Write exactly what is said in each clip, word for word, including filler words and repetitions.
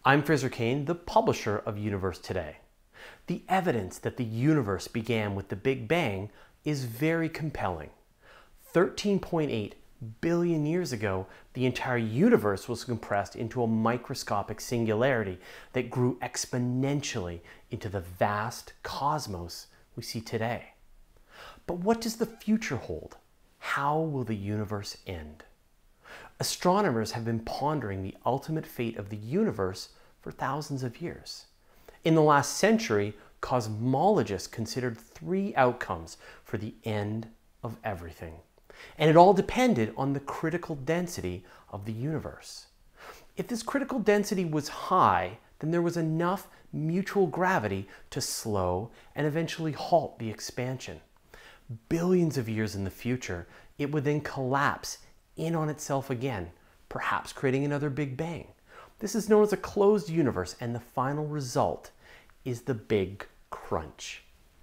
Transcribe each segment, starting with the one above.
I'm Fraser Cain, the publisher of Universe Today. The evidence that the universe began with the Big Bang is very compelling. thirteen point eight billion years ago, the entire universe was compressed into a microscopic singularity that grew exponentially into the vast cosmos we see today. But what does the future hold? How will the universe end? Astronomers have been pondering the ultimate fate of the universe for thousands of years. In the last century, cosmologists considered three outcomes for the end of everything. And it all depended on the critical density of the universe. If this critical density was high, then there was enough mutual gravity to slow and eventually halt the expansion. Billions of years in the future, it would then collapse in on itself again, perhaps creating another Big Bang. This is known as a closed universe, and the final result is the Big Crunch.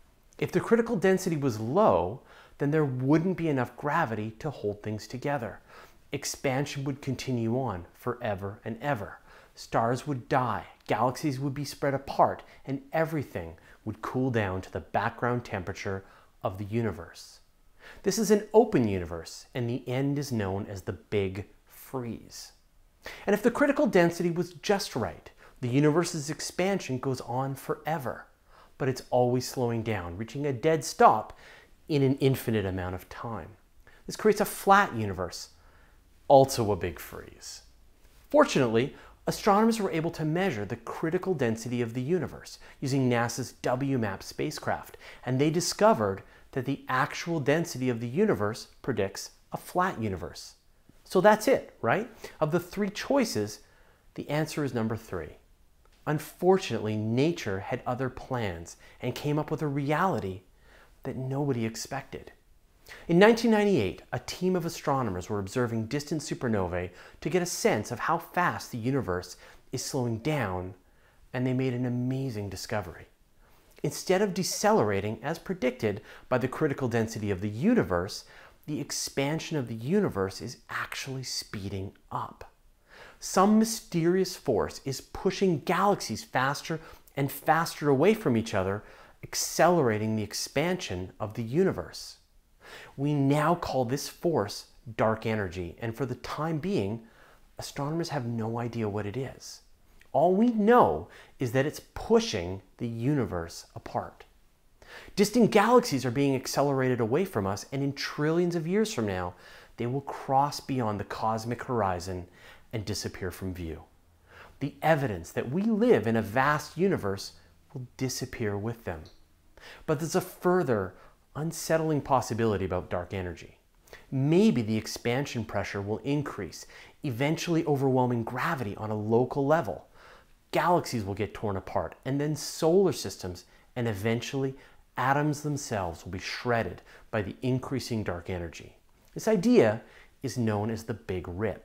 If the critical density was low, then there wouldn't be enough gravity to hold things together. Expansion would continue on forever and ever. Stars would die, galaxies would be spread apart, and everything would cool down to the background temperature of the universe. This is an open universe, and the end is known as the Big Freeze. And if the critical density was just right, the universe's expansion goes on forever, but it's always slowing down, reaching a dead stop in an infinite amount of time. This creates a flat universe, also a big freeze. Fortunately, astronomers were able to measure the critical density of the universe using NASA's W MAP spacecraft, and they discovered that the actual density of the universe predicts a flat universe. So that's it, right? Of the three choices, the answer is number three. Unfortunately, nature had other plans and came up with a reality that nobody expected. In nineteen ninety-eight, a team of astronomers were observing distant supernovae to get a sense of how fast the universe is slowing down, and they made an amazing discovery. Instead of decelerating as predicted by the critical density of the universe, the expansion of the universe is actually speeding up. Some mysterious force is pushing galaxies faster and faster away from each other, accelerating the expansion of the universe. We now call this force dark energy, and for the time being, astronomers have no idea what it is. All we know is that it's pushing the universe apart. Distant galaxies are being accelerated away from us, and in trillions of years from now, they will cross beyond the cosmic horizon and disappear from view. The evidence that we live in a vast universe will disappear with them. But there's a further unsettling possibility about dark energy. Maybe the expansion pressure will increase, eventually overwhelming gravity on a local level. Galaxies will get torn apart, and then solar systems, and eventually atoms themselves will be shredded by the increasing dark energy. This idea is known as the Big Rip.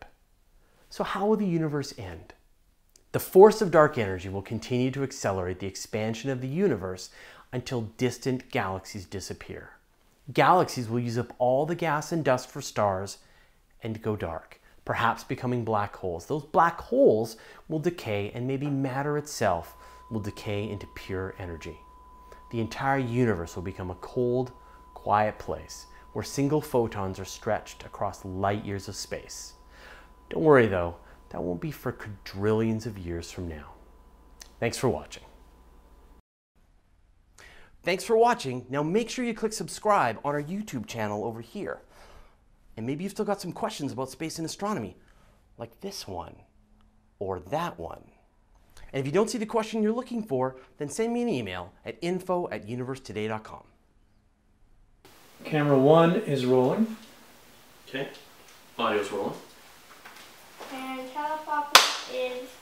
So how will the universe end? The force of dark energy will continue to accelerate the expansion of the universe until distant galaxies disappear. Galaxies will use up all the gas and dust for stars and go dark, perhaps becoming black holes. Those black holes will decay, and maybe matter itself will decay into pure energy. The entire universe will become a cold, quiet place where single photons are stretched across light years of space. Don't worry though, that won't be for quadrillions of years from now. Thanks for watching. Thanks for watching. Now make sure you click subscribe on our YouTube channel over here. And maybe you've still got some questions about space and astronomy, like this one or that one. And if you don't see the question you're looking for, then send me an email at info at universe today dot com. Camera one is rolling. Okay, audio's rolling. And telepop is